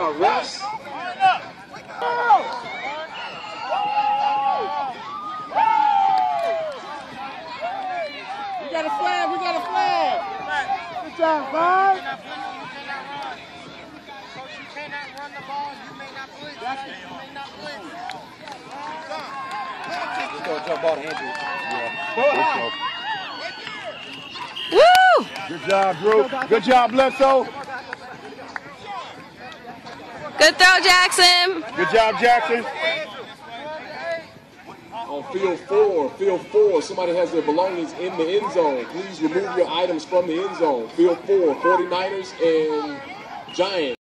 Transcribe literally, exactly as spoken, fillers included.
job, refs. We got a flag, we got a flag. Good job, guys. Coach, you cannot run the ball. You may not blitz. You may not blitz. Let's go jump ball to Andrew. Yeah. Woo! Good job, Drew. Good job, Bledsoe. Good throw, Jackson. Good job, Jackson. On field four, field four, somebody has their belongings in the end zone. Please remove your items from the end zone. Field four, forty-niners and Giants.